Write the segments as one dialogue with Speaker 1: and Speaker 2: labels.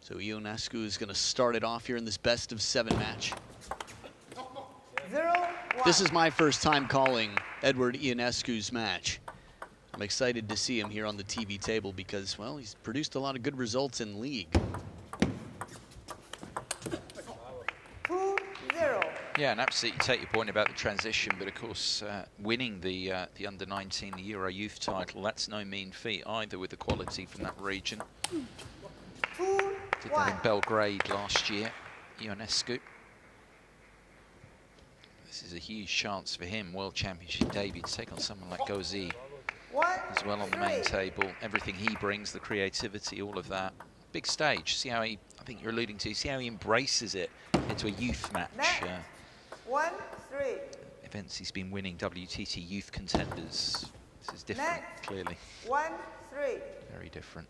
Speaker 1: So Ionescu is going to start it off here in this best-of-7 match.
Speaker 2: 0-1.
Speaker 1: This is my first time calling Edward Ionescu's match. I'm excited to see him here on the TV table because, well, he's produced a lot of good results in league.
Speaker 2: 2-0.
Speaker 3: Yeah, and absolutely take your point about the transition, but of course, winning the under-19, the Euro Youth title, that's no mean feat either with the quality from that region.
Speaker 2: 2-1.
Speaker 3: Did that in Belgrade last year, Ionescu. This is a huge chance for him, World Championship debut, to take on someone like Gauzy as well on the main table. Everything he brings, the creativity, all of that. Big stage. See how he, I think you're alluding to, see how he embraces it into a youth match.
Speaker 2: 1-3.
Speaker 3: Events he's been winning, WTT Youth Contenders. This is different, clearly.
Speaker 2: 1-3.
Speaker 3: Very different.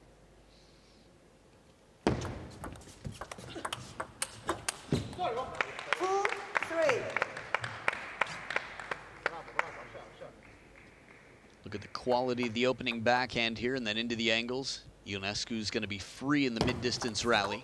Speaker 1: Look at the quality of the opening backhand here and then into the angles. Ionescu's going to be free in the mid-distance rally.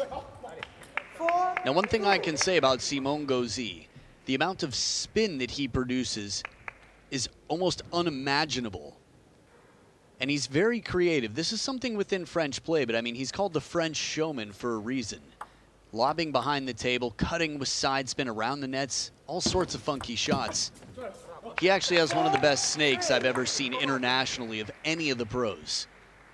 Speaker 1: Now, one thing I can say about Simon Gauzy, the amount of spin that he produces is almost unimaginable. And he's very creative. This is something within French play, but I mean, he's called the French showman for a reason. Lobbing behind the table, cutting with side spin around the nets, all sorts of funky shots. He actually has one of the best snakes I've ever seen internationally of any of the pros.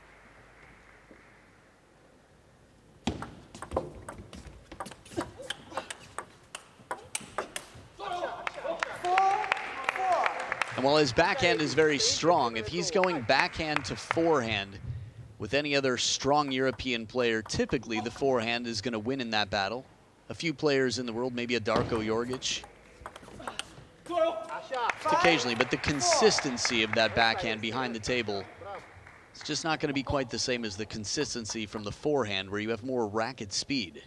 Speaker 1: And while his backhand is very strong, if he's going backhand to forehand with any other strong European player, typically the forehand is going to win in that battle. A few players in the world, maybe a Darko Jorgic, occasionally, but the consistency of that backhand behind the table, it's just not going to be quite the same as the consistency from the forehand where you have more racket speed.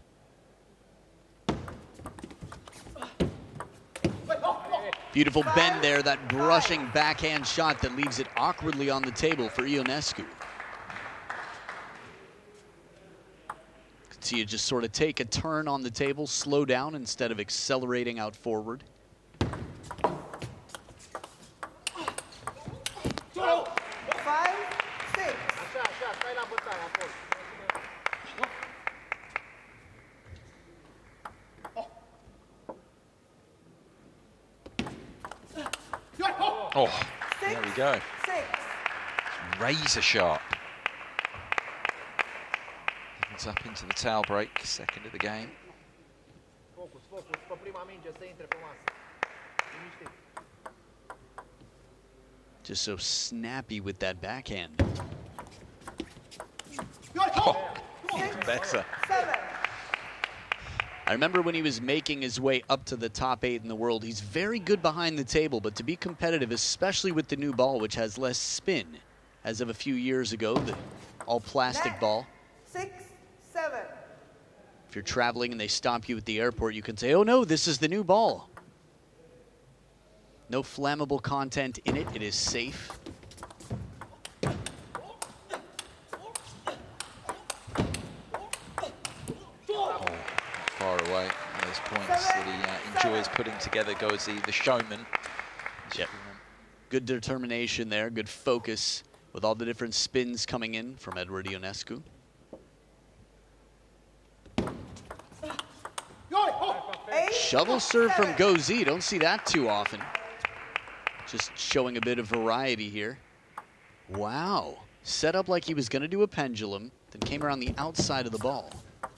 Speaker 1: Beautiful bend there, that brushing backhand shot that leaves it awkwardly on the table for Ionescu. See you just sort of take a turn on the table, slow down instead of accelerating out forward.
Speaker 3: Oh, there we go. Razor sharp. Evans up into the towel break, second of the game.
Speaker 1: Just so snappy with that backhand.
Speaker 3: Oh, even better.
Speaker 1: I remember when he was making his way up to the top 8 in the world, he's very good behind the table, but to be competitive, especially with the new ball, which has less spin, as of a few years ago, the all-plastic ball.
Speaker 2: 6-7.
Speaker 1: If you're traveling and they stop you at the airport, you can say, oh no, this is the new ball. No flammable content in it, it is safe.
Speaker 3: Far away. Those points that he enjoys putting together, Gauzy, the showman.
Speaker 1: Yep. Good determination there, good focus with all the different spins coming in from Edward Ionescu. Shovel serve from Gauzy, don't see that too often. Just showing a bit of variety here. Wow, set up like he was gonna do a pendulum, then came around the outside of the ball.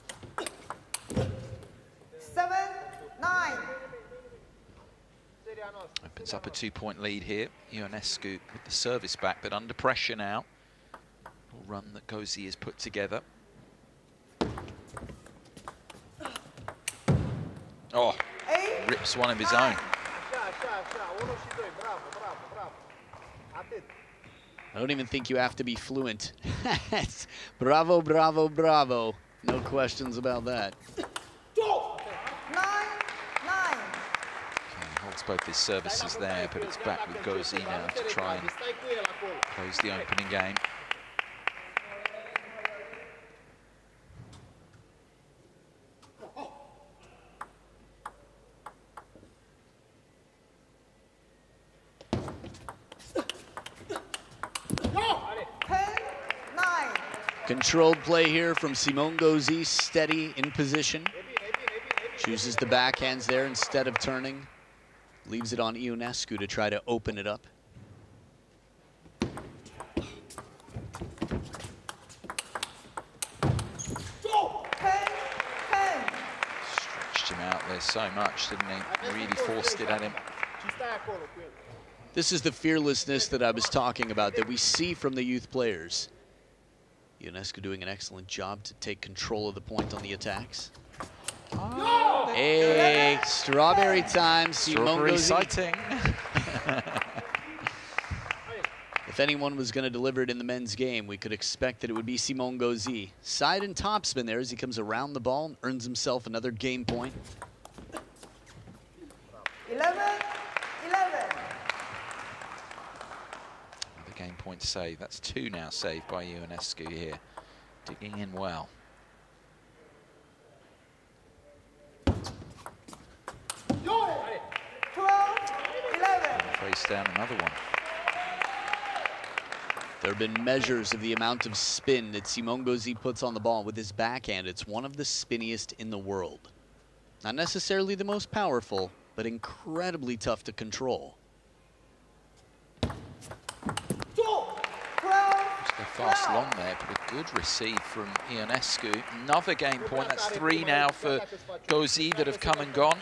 Speaker 2: 7-9.
Speaker 3: Opens up a 2-point lead here. Ionescu with the service back, but under pressure now. Little run that Gauzy has put together. Oh, rips one of his own.
Speaker 1: I don't even think you have to be fluent. Bravo, bravo, bravo. No questions about that.
Speaker 2: 9-9.
Speaker 3: Holds both his services there, but it's back with Gauzy now to try and close the opening game.
Speaker 1: Controlled play here from Simone Gauzy, steady in position. Chooses the backhands there instead of turning. Leaves it on Ionescu to try to open it up.
Speaker 3: Stretched him out there so much, didn't he? Really forced it at him.
Speaker 1: This is the fearlessness that I was talking about that we see from the youth players. Ionescu doing an excellent job to take control of the point on the attacks.
Speaker 3: Oh,
Speaker 1: hey, strawberry time, Simone
Speaker 3: Strawberry
Speaker 1: Gauzy.
Speaker 3: sighting.
Speaker 1: If anyone was going to deliver it in the men's game, we could expect that it would be Simone Gauzy. Side and topspin there as he comes around the ball and earns himself another game point.
Speaker 2: 11.
Speaker 3: The game point save. That's 2 now saved by Ionescu here. Digging in well.
Speaker 2: 12, 11.
Speaker 3: Face down another one.
Speaker 1: There have been measures of the amount of spin that Simone Gauzy puts on the ball with his backhand. It's one of the spinniest in the world. Not necessarily the most powerful, but incredibly tough to control.
Speaker 3: Just go fast long there, but a good receive from Ionescu. Another game point. That's 3 now for Gauzy that have come and gone.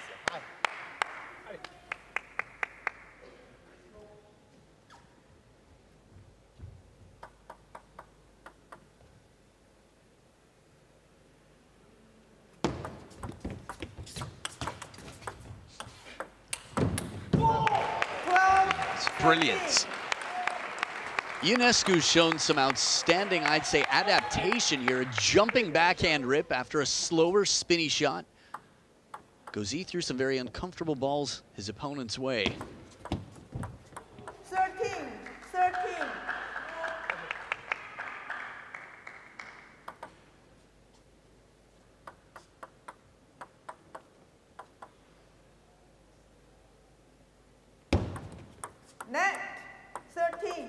Speaker 3: Brilliant.
Speaker 1: Ionescu's shown some outstanding, I'd say, adaptation here. A jumping backhand rip after a slower, spinny shot. Gauzy threw some very uncomfortable balls his opponent's way.
Speaker 2: 13. Net. 13.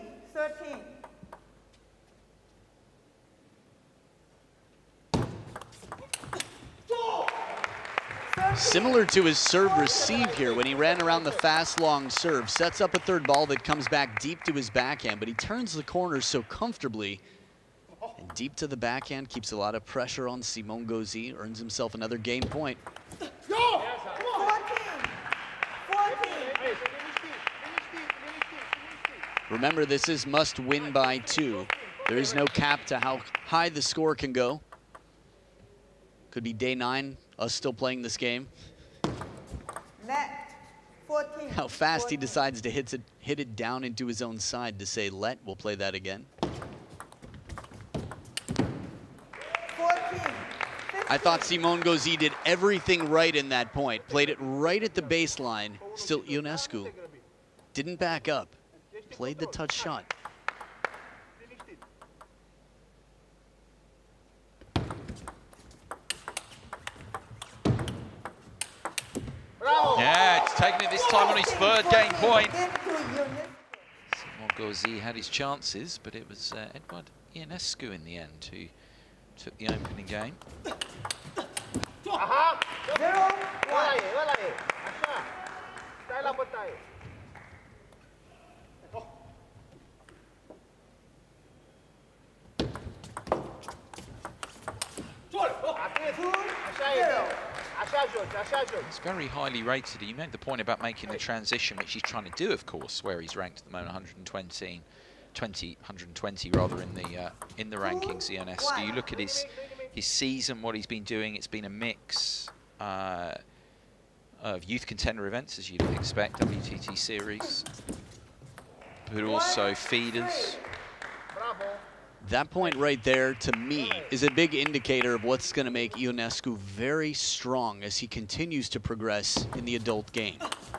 Speaker 1: Similar to his serve receive here when he ran around the fast long serve, sets up a third ball that comes back deep to his backhand, but he turns the corners so comfortably and deep to the backhand, keeps a lot of pressure on Simone Gauzy, earns himself another game point.
Speaker 2: 14.
Speaker 1: Remember, this is must win by 2. There is no cap to how high the score can go. Could be day 9, us still playing this game.
Speaker 2: Net. 14.
Speaker 1: How fast he decides to hit it down into his own side to say let. We'll play that again.
Speaker 2: 14.
Speaker 1: I thought Simone Gauzy did everything right in that point. Played it right at the baseline. Still, Ionescu didn't back up. Played the touch shot.
Speaker 3: Yeah, it's taking it this time on his 3rd game point. Simone Gauzy had his chances, but it was Edward Ionescu in the end who took the opening game.
Speaker 2: 0-1.
Speaker 3: It's very highly rated. You made the point about making the transition, which he's trying to do, of course, where he's ranked at the moment 120 rather in the rankings. Ionescu. You look at his season, what he's been doing. It's been a mix of youth contender events, as you'd expect, WTT series, but also feeders.
Speaker 1: That point right there, to me, is a big indicator of what's going to make Ionescu very strong as he continues to progress in the adult game.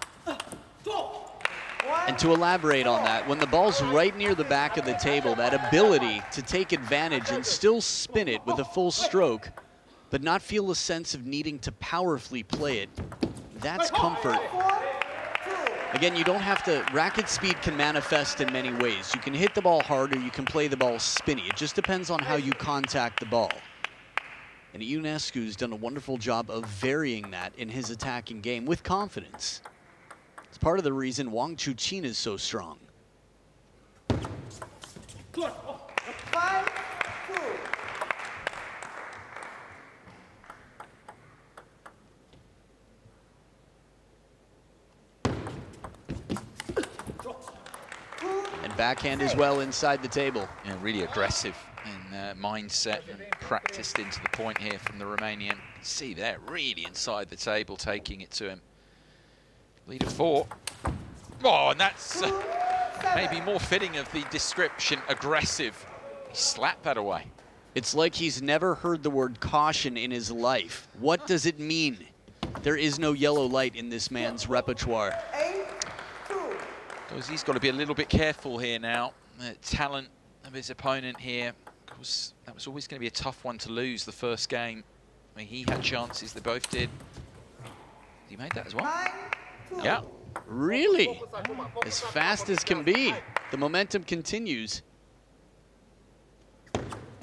Speaker 1: And to elaborate on that, when the ball's right near the back of the table, that ability to take advantage and still spin it with a full stroke, but not feel a sense of needing to powerfully play it, that's comfort. Again, you don't have to, racket speed can manifest in many ways. You can hit the ball hard or you can play the ball spinny. It just depends on how you contact the ball. And Ionescu's done a wonderful job of varying that in his attacking game with confidence. It's part of the reason Wang Chuqin is so strong.
Speaker 2: 5-2.
Speaker 1: And backhand as well inside the table.
Speaker 3: Yeah, really aggressive in mindset and practiced into the point here from the Romanian. See there, really inside the table, taking it to him. Lead of 4. Oh, and that's maybe more fitting of the description, aggressive. He slapped that away.
Speaker 1: It's like he's never heard the word caution in his life. What does it mean? There is no yellow light in this man's repertoire.
Speaker 3: Because he's got to be a little bit careful here now. The talent of his opponent here. Of course, that was always going to be a tough one to lose the first game. I mean, he had chances, they both did. He made that as well. Yeah.
Speaker 1: Really? As fast as can be. The momentum continues.
Speaker 3: I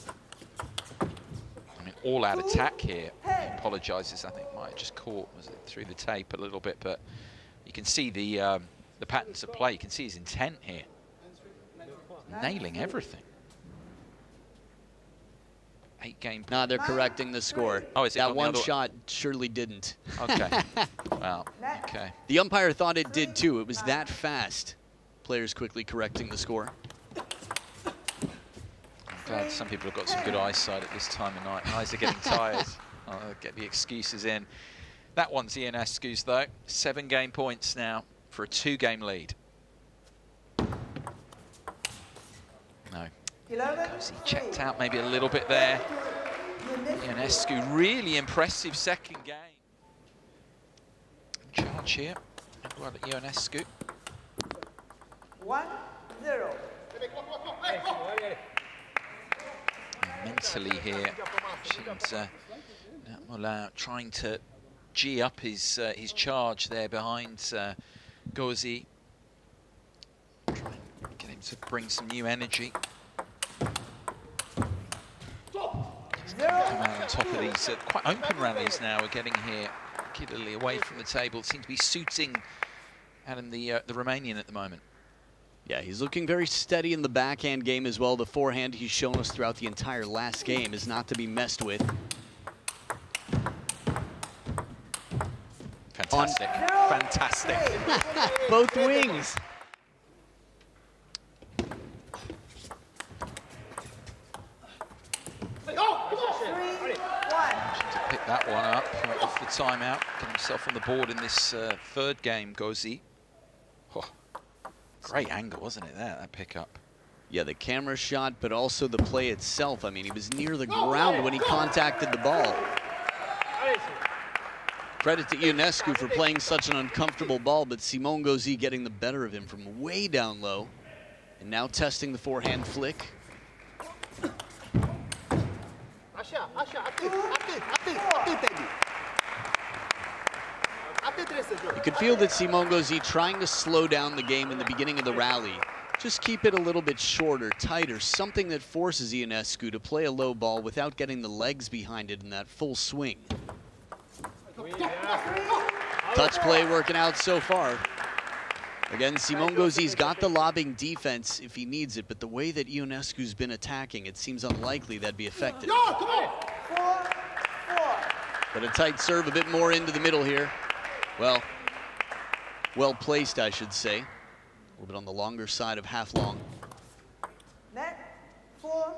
Speaker 3: mean, all-out attack here. He apologises, I think might have just caught through the tape a little bit, but you can see the patterns of play. You can see his intent here. Nailing everything. 8-game.
Speaker 1: Nah, they're correcting the score.
Speaker 3: Oh, is it
Speaker 1: that one shot surely didn't.
Speaker 3: Okay. Well, okay.
Speaker 1: The umpire thought it did too. It was that fast. Players quickly correcting the score.
Speaker 3: I'm glad some people have got some good eyesight at this time of night. Eyes are getting tired. I'll get the excuses in. That one's Ionescu's though. 7-game points now for a 2-game lead. No. He checked out maybe a little bit there. Ionescu, really impressive second game. Charge here. Well, Ionescu.
Speaker 2: 1-0.
Speaker 3: Mentally here, seems Moulin trying to G up his charge there behind Gauzy. Try and get him to bring some new energy. Come out on top of these quite open rallies now we're getting here, particularly away from the table. It seems to be suiting Adam the Romanian at the moment.
Speaker 1: Yeah, he's looking very steady in the backhand game as well. The forehand he's shown us throughout the entire last game is not to be messed with.
Speaker 3: Fantastic, fantastic.
Speaker 1: Both wings.
Speaker 3: To pick that one up off the timeout, get himself on the board in this third game, Gauzy. Oh, great angle, wasn't it, there, that pickup?
Speaker 1: Yeah, the camera shot, but also the play itself. I mean, he was near the ground when he contacted the ball. Credit to Ionescu for playing such an uncomfortable ball, but Simon Gauzy getting the better of him from way down low. And now testing the forehand flick. You could feel that Simon Gauzy trying to slow down the game in the beginning of the rally. Just keep it a little bit shorter, tighter, something that forces Ionescu to play a low ball without getting the legs behind it in that full swing. Touch play working out so far. Again, Simon Gauzy's got the lobbing defense if he needs it, but the way that Ionescu's been attacking, it seems unlikely that'd be effective. But a tight serve, a bit more into the middle here. Well placed, I should say. A little bit on the longer side of half long.
Speaker 2: Net 4-4.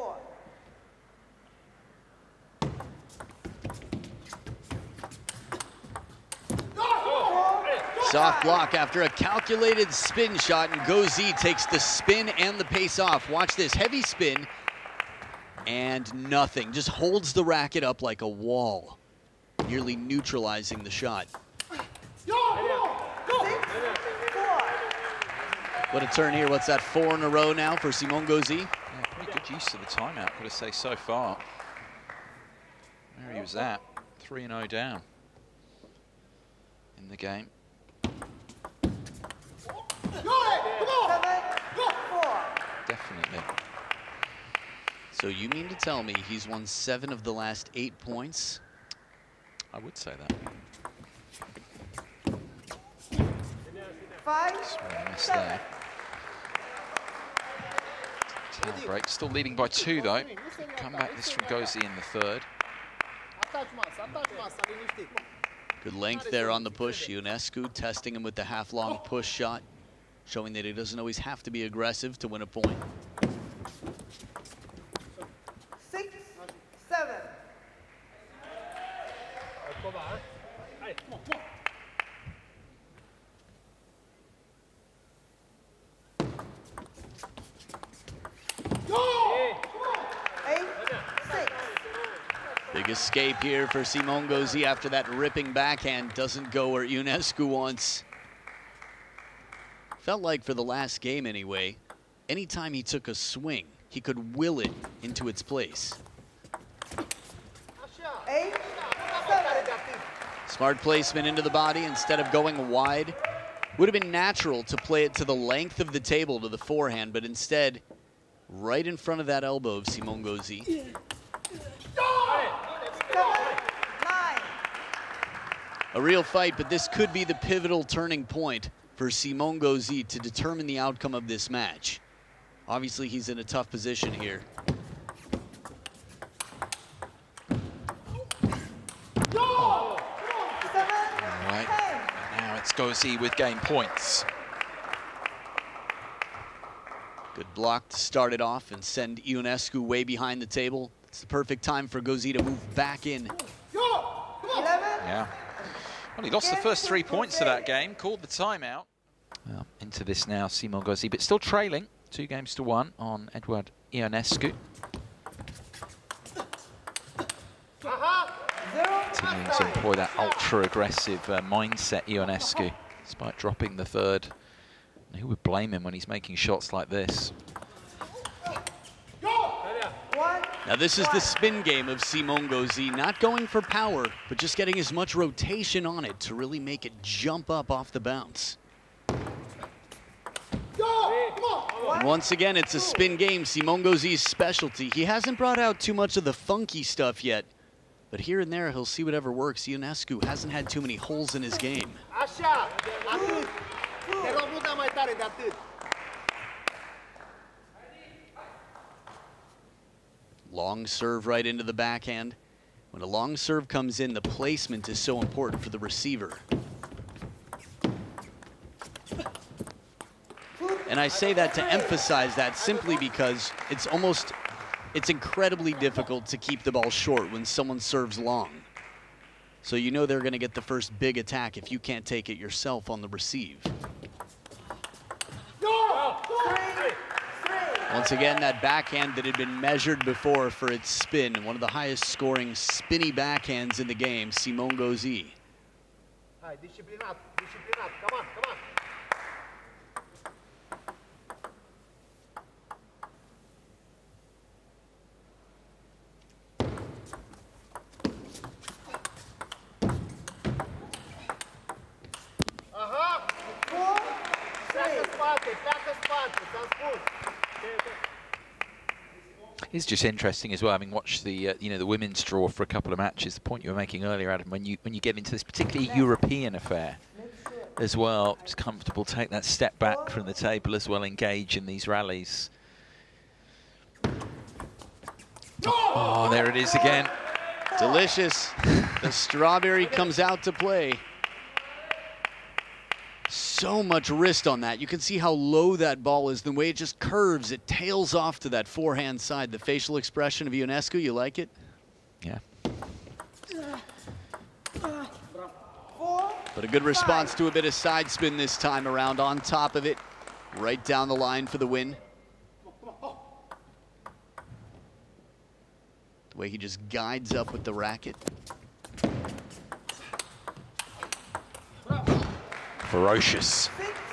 Speaker 1: Soft block after a calculated spin shot, and Gauzy takes the spin and the pace off. Watch this, heavy spin, and nothing. Just holds the racket up like a wall, nearly neutralizing the shot. What a turn here. What's that, 4 in a row now for Simon Gauzy?
Speaker 3: Yeah, pretty good use of the timeout, got to say, so far. There he was at, 3-0 down in the game. definitely.
Speaker 1: So you mean to tell me he's won 7 of the last 8 points?
Speaker 3: I would say that.
Speaker 2: 5,
Speaker 3: Miss there. Tie break. Still leading by 2 though. Come back this from Gauzy in the third.
Speaker 1: Good length there on the push. Ionescu testing him with the half-long push shot, showing that he doesn't always have to be aggressive to win a point.
Speaker 2: 6, 7.
Speaker 1: Big escape here for Simon Gauzy after that ripping backhand. Doesn't go where Ionescu wants. Felt like for the last game anyway, anytime he took a swing, he could will it into its place.
Speaker 2: 8, 7.
Speaker 1: Smart placement into the body instead of going wide. Would have been natural to play it to the length of the table to the forehand, but instead, right in front of that elbow of Simon Gauzy.
Speaker 2: 7, 9.
Speaker 1: A real fight, but this could be the pivotal turning point for Simon Gauzy to determine the outcome of this match. Obviously, he's in a tough position here.
Speaker 3: All right, now it's Gauzy with game points.
Speaker 1: Good block to start it off and send Ionescu way behind the table. It's the perfect time for Gauzy to move back in.
Speaker 2: 11.
Speaker 3: Yeah. Well, he lost the first 3 points of that game, called the timeout. Well, into this now, Simon Gauzy, but still trailing 2-1 on Eduard Ionescu. Continuing to employ that ultra-aggressive mindset, Ionescu, despite dropping the third. And who would blame him when he's making shots like this?
Speaker 1: Now this is the spin game of Simon Gauzy, not going for power, but just getting as much rotation on it to really make it jump up off the bounce. And once again, it's a spin game, Simon Gauzy's specialty. He hasn't brought out too much of the funky stuff yet, but here and there he'll see whatever works. Ionescu hasn't had too many holes in his game. Long serve right into the backhand. When a long serve comes in, the placement is so important for the receiver. And I say that to emphasize that simply because it's incredibly difficult to keep the ball short when someone serves long. So you know they're going to get the first big attack if you can't take it yourself on the receive. Once again, that backhand that had been measured before for its spin, one of the highest scoring spinny backhands in the game, Simon Gauzy.
Speaker 2: Come on.
Speaker 3: It's just interesting as well, having watched the the women's draw for a couple of matches. The point you were making earlier, Adam, when you get into this particularly European affair as well, it's comfortable to take that step back from the table as well, engage in these rallies. Oh, there it is again.
Speaker 1: Delicious. The strawberry comes out to play. So much wrist on that. You can see how low that ball is. The way it just curves, it tails off to that forehand side. The facial expression of Ionescu, you like it?
Speaker 3: Yeah.
Speaker 1: But a good response to a bit of side spin this time around on top of it. Right down the line for the win. The way he just guides up with the racket.
Speaker 3: Ferocious.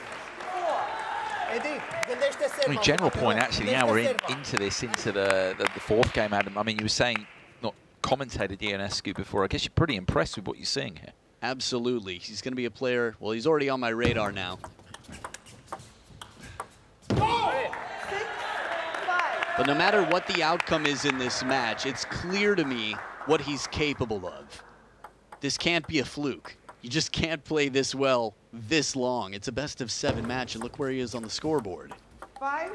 Speaker 3: I mean, general point actually, now we're into the fourth game, Adam. I mean, you were saying not commentated Ionescu before. I guess you're pretty impressed with what you're seeing here.
Speaker 1: Absolutely. He's going to be a player. Well, he's already on my radar now. But no matter what the outcome is in this match, it's clear to me what he's capable of. This can't be a fluke. You just can't play this well this long. It's a best-of-7 match, and look where he is on the scoreboard.
Speaker 2: 5-7.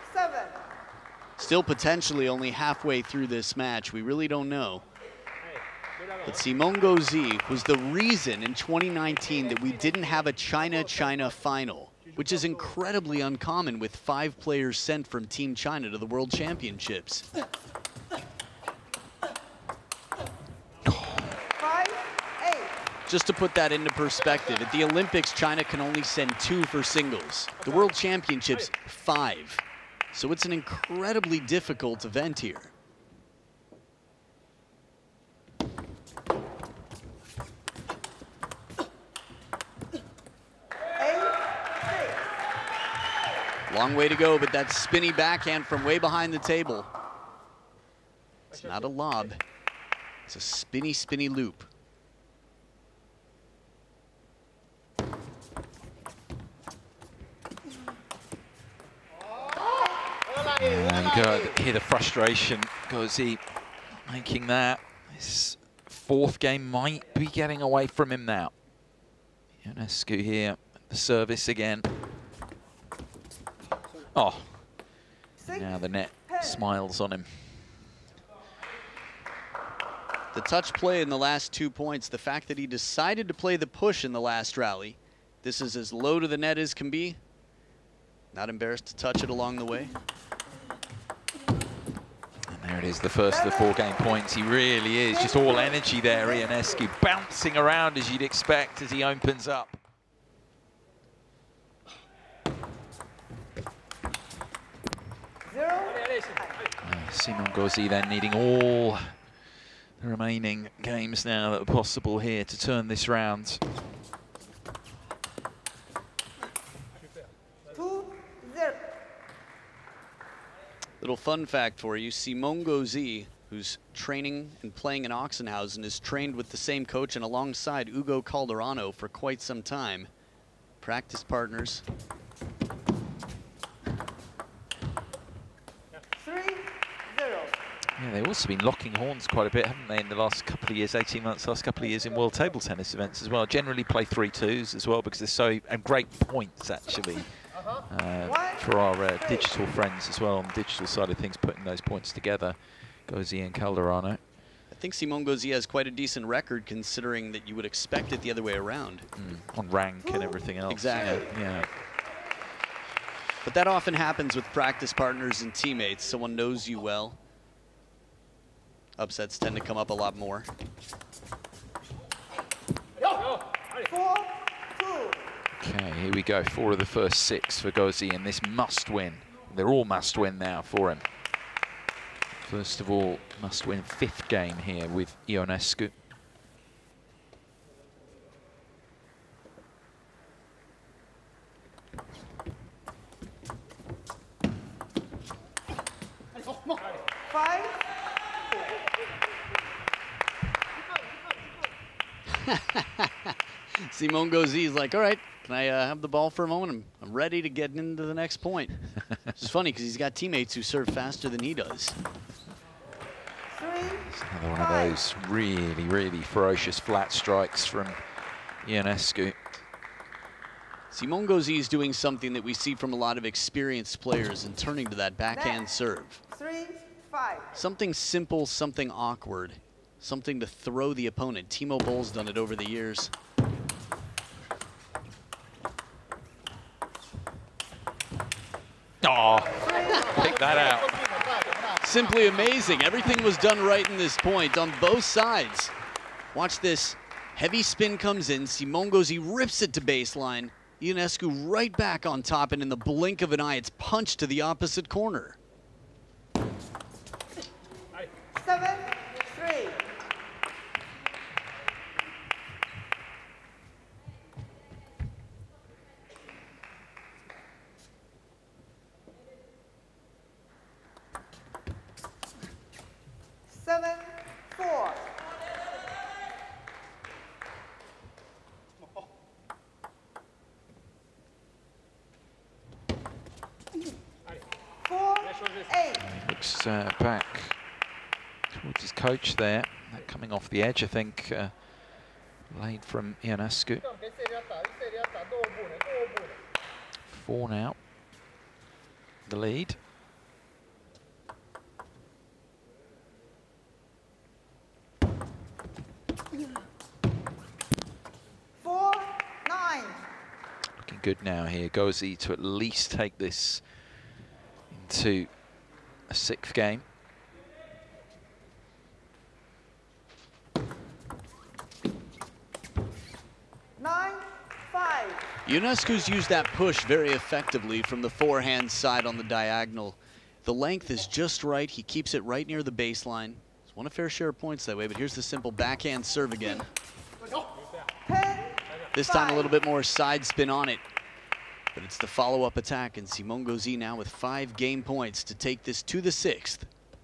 Speaker 1: Still potentially only halfway through this match. We really don't know. But Simon Gauzy was the reason in 2019 that we didn't have a China-China final, which is incredibly uncommon with 5 players sent from Team China to the World Championships.
Speaker 2: 5-8.
Speaker 1: Just to put that into perspective, at the Olympics, China can only send 2 for singles. The World Championships, 5. So it's an incredibly difficult event here. Long way to go, but that spinny backhand from way behind the table. It's not a lob. It's a spinny, spinny loop.
Speaker 3: And you go hear the frustration. Gauzy making that. His 4th game might be getting away from him now. Ionescu here, the service again. Oh, now the net smiles on him.
Speaker 1: The touch play in the last 2 points, the fact that he decided to play the push in the last rally. This is as low to the net as can be. Not embarrassed to touch it along the way.
Speaker 3: And there it is, the first of the 4 game points. He really is just all energy there, Ionescu, bouncing around as you'd expect as he opens up. Simon Gauzy then needing all the remaining games now that are possible here to turn this round.
Speaker 2: 2-0.
Speaker 1: Little fun fact for you, Simon Gauzy, who's training and playing in Oxenhausen, is trained with the same coach and alongside Ugo Calderano for quite some time. Practice partners.
Speaker 2: 3-0.
Speaker 3: Yeah, they've also been locking horns quite a bit, haven't they, in the last couple of years, 18 months, last couple of years in World Table Tennis events as well. Generally play 3-2s as well because they're so, and great points actually for our digital friends as well on the digital side of things, putting those points together, Gauzy and Calderano.
Speaker 1: I think Simon Gauzy has quite a decent record considering that you would expect it the other way around.
Speaker 3: On rank and everything else.
Speaker 1: Exactly.
Speaker 3: Yeah.
Speaker 1: But that often happens with practice partners and teammates. Someone knows you well. Upsets tend to come up a lot more.
Speaker 2: 4-2.
Speaker 3: Okay, here we go. 4 of the first 6 for Gauzy, and this must win. They're all must win now for him. First of all, must win 5th game here with Ionescu.
Speaker 1: Simon Gauzy is like, all right, can I have the ball for a moment? I'm ready to get into the next point. It's funny because he's got teammates who serve faster than he does.
Speaker 3: It's another one of those really, really ferocious flat strikes from Ionescu.
Speaker 1: Simon Gauzy is doing something that we see from a lot of experienced players and turning to that backhand serve.
Speaker 2: 3-5.
Speaker 1: Something simple, something awkward, something to throw the opponent. Timo Boll's done it over the years.
Speaker 3: Oh, pick that out.
Speaker 1: Simply amazing. Everything was done right in this point on both sides. Watch this. Heavy spin comes in. Simon Gauzy rips it to baseline. Ionescu right back on top, and in the blink of an eye, it's punched to the opposite corner.
Speaker 2: 7-3.
Speaker 3: looks back towards his coach there. That coming off the edge, I think, laid from Ionescu. 4 now, the lead. Looking good now here. Gauzy to at least take this into a 6th game.
Speaker 1: Ionescu's used that push very effectively from the forehand side on the diagonal. The length is just right. He keeps it right near the baseline. He's won a fair share of points that way, but here's the simple backhand serve again. This time a little bit more side spin on it, but it's the follow-up attack, and Simone Gauzy now with 5 game points to take this to the 6th.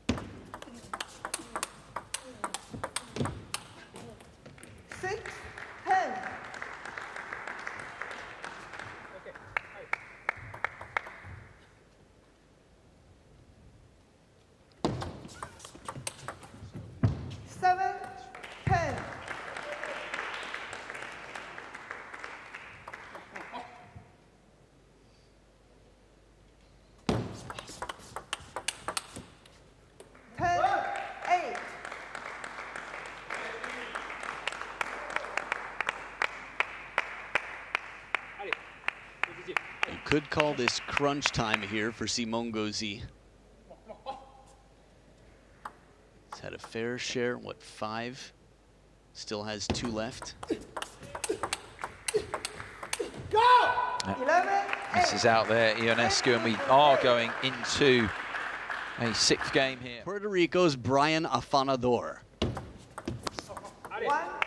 Speaker 1: Could call this crunch time here for Simone Gauzy. He's had a fair share, what, 5? Still has 2 left.
Speaker 2: Go!
Speaker 3: This is out there, Ionescu, and we are going into a 6th game here.
Speaker 1: Puerto Rico's Brian Afanador.
Speaker 2: 1-0.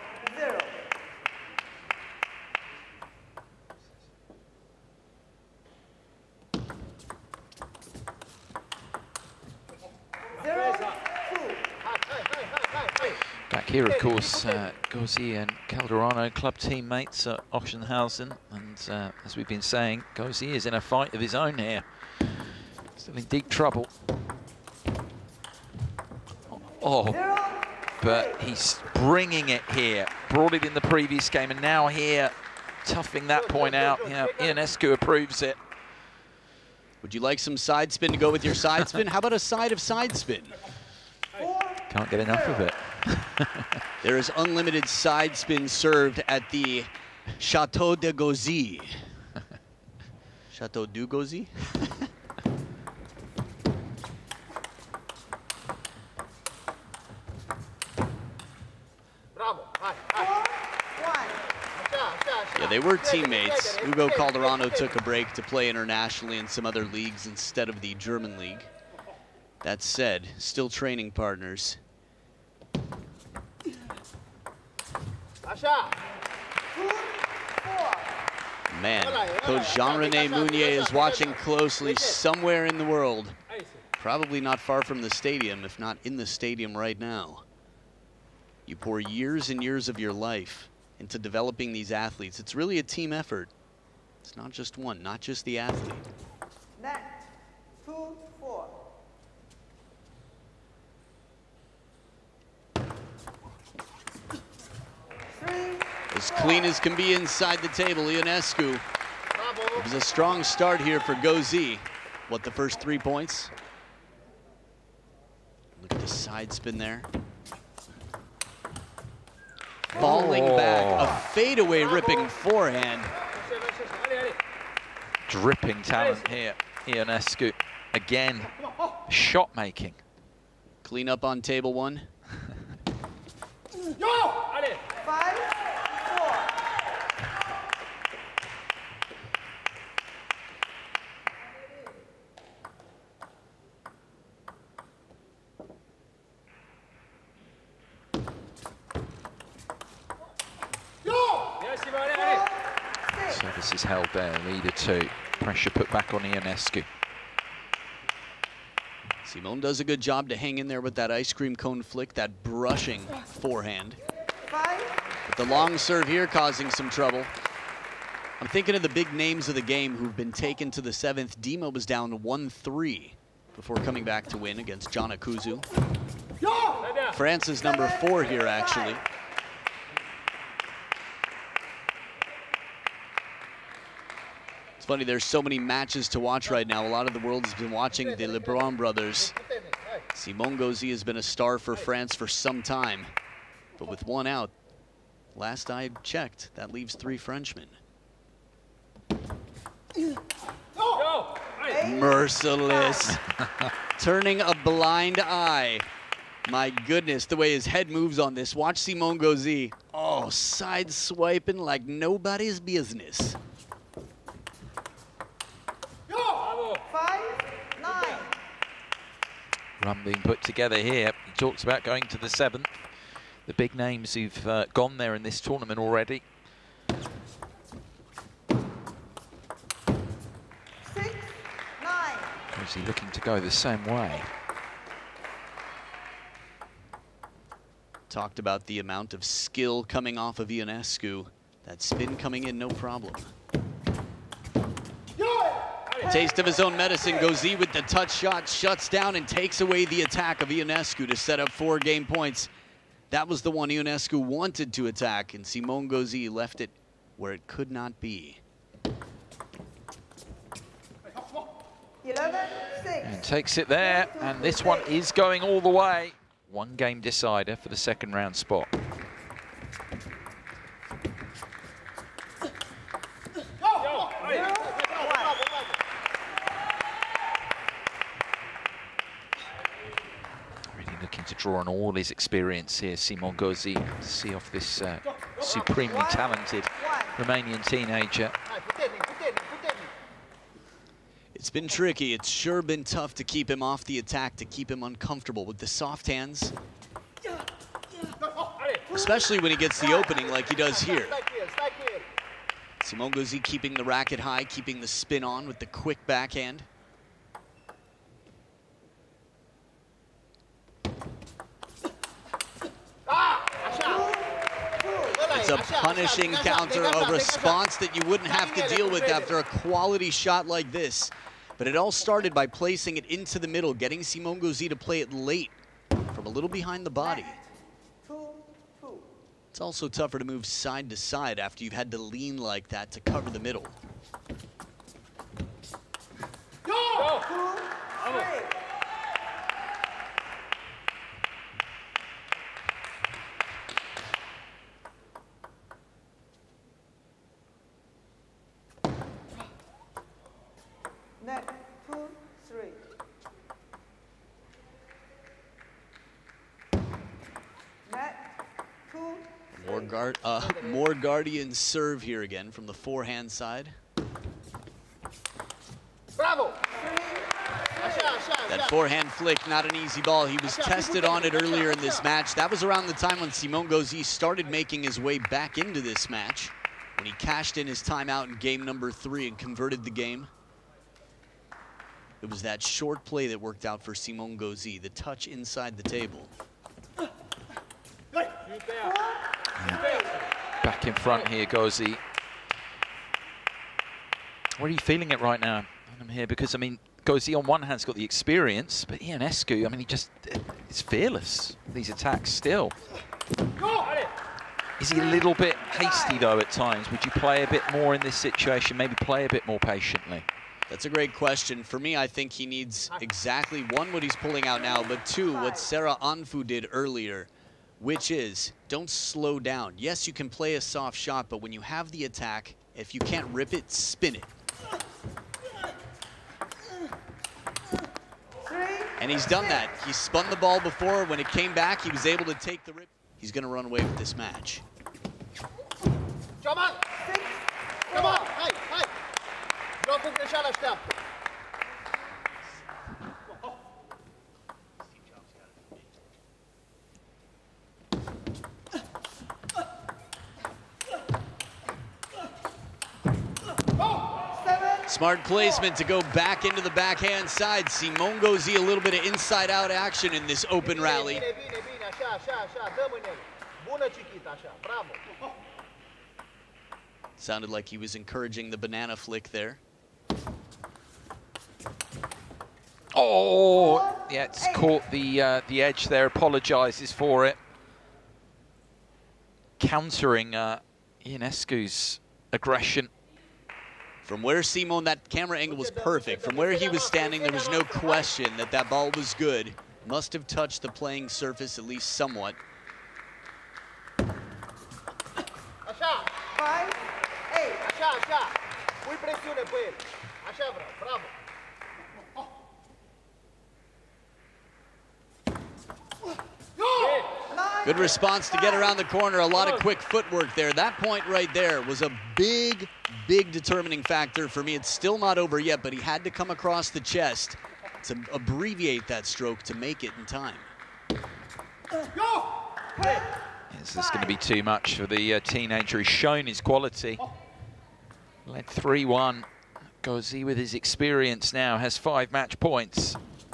Speaker 3: Back here, of course, Gauzy and Calderano, club teammates at Ochsenhausen, and as we've been saying, Gauzy is in a fight of his own here. Still in deep trouble. Oh, but he's bringing it here. Brought it in the previous game, and now here, toughing that point out. Yeah, Ionescu approves it.
Speaker 1: Would you like some side spin to go with your side spin? How about a side of side spin?
Speaker 3: Can't get enough of it.
Speaker 1: There is unlimited side spin served at the Chateau de Gauzy. Chateau du Gauzy? Yeah, they were teammates. Hugo Calderano took a break to play internationally in some other leagues instead of the German league. That said, still training partners. Man, Coach Jean-René Mounier is watching closely somewhere in the world. Probably not far from the stadium, if not in the stadium right now. You pour years and years of your life into developing these athletes. It's really a team effort. It's not just one, not just the athlete.
Speaker 2: Net 2-4.
Speaker 1: As clean as can be inside the table, Ionescu. It was a strong start here for Gauzy. What, the first 3 points? Look at the side spin there. Falling back, a fadeaway ripping forehand.
Speaker 3: Dripping talent here, Ionescu. Again, shot making.
Speaker 1: Clean up on table 1.
Speaker 2: 5-4.
Speaker 3: Service is held there, leader 2. Pressure put back on Ionescu.
Speaker 1: Simone does a good job to hang in there with that ice cream cone flick, that brushing forehand. But the long serve here causing some trouble. I'm thinking of the big names of the game who've been taken to the 7th. Dima was down 1-3 before coming back to win against John Akuzu. France's number 4 here, actually. It's funny, there's so many matches to watch right now. A lot of the world has been watching the Lebrun brothers. Simon Gauzy has been a star for France for some time. But with one out, last I checked, that leaves 3 Frenchmen. Merciless. Turning a blind eye. My goodness, the way his head moves on this. Watch Simon Gauzy. Oh, side swiping like nobody's business.
Speaker 2: 5-9.
Speaker 3: Run being put together here. He talks about going to the 7th. The big names who've gone there in this tournament already.
Speaker 2: 6-9.
Speaker 3: Or is he looking to go the same way?
Speaker 1: Talked about the amount of skill coming off of Ionescu. That spin coming in, no problem. Taste of his own medicine. Gauzy with the touch shot, shuts down and takes away the attack of Ionescu to set up 4 game points. That was the one Ionescu wanted to attack, and Simon Gauzy left it where it could not be.
Speaker 2: 11-6.
Speaker 3: And takes it there, and this one is going all the way. 1 game decider for the 2nd round spot. Really looking to draw on all his experience here, Simon Gauzy, to see off this supremely talented Romanian teenager.
Speaker 1: It's been tricky. It's sure been tough to keep him off the attack, to keep him uncomfortable with the soft hands. Especially when he gets the opening like he does here. Simon Gauzy keeping the racket high, keeping the spin on with the quick backhand. It's a punishing counter, a response that you wouldn't have to deal with after a quality shot like this. But it all started by placing it into the middle, getting Simon Gauzy to play it late from a little behind the body. It's also tougher to move side to side after you've had to lean like that to cover the middle.
Speaker 2: Net 2-3. Net 2-3.
Speaker 1: More Guardian serve here again from the forehand side.
Speaker 2: Bravo.
Speaker 1: That forehand flick, not an easy ball. He was tested on it earlier in this match. That was around the time when Simon Gauzy started making his way back into this match, when he cashed in his timeout in game number 3 and converted the game. It was that short play that worked out for Simon Gauzy, the touch inside the table.
Speaker 3: Back in front here, Gauzy. Where are you feeling it right now? I'm here because, I mean, Gauzy on one hand's got the experience, but Ionescu, I mean, he's fearless, these attacks still. Is he a little bit hasty, though, at times? Would you play a bit more in this situation, maybe play a bit more patiently?
Speaker 1: That's a great question. For me, I think he needs exactly, 1, what he's pulling out now, but 2, what Sarah Anfu did earlier, which is don't slow down. Yes, you can play a soft shot, but when you have the attack, if you can't rip it, spin it. And he's done that. He spun the ball before. When it came back, he was able to take the rip. He's going to run away with this match.
Speaker 2: Come on. Come on. Hey, hey.
Speaker 1: Smart placement to go back into the backhand side. Simon Gauzy, a little bit of inside-out action in this open rally. Sounded like he was encouraging the banana flick there.
Speaker 3: Oh, yeah, it's caught the edge there, apologises for it. Countering Ionescu's aggression.
Speaker 1: From where Simon, that camera angle was perfect. From where he was standing, there was no question that that ball was good. Must have touched the playing surface at least somewhat.
Speaker 2: 5, 8. Allá. Muy presione pues. Allá, bravo.
Speaker 1: Good response to get around the corner. A lot of quick footwork there. That point right there was a big, big determining factor for me. It's still not over yet, but he had to come across the chest to abbreviate that stroke to make it in time.
Speaker 3: Is this going to be too much for the teenager? He's shown his quality. Led 3-1. Gauzy, with his experience now, has 5 match points.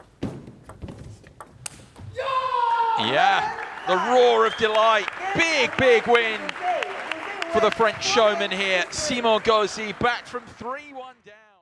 Speaker 3: Yeah, the roar of delight. Big, big win for the French showman here. Simon Gauzy back from 3-1 down.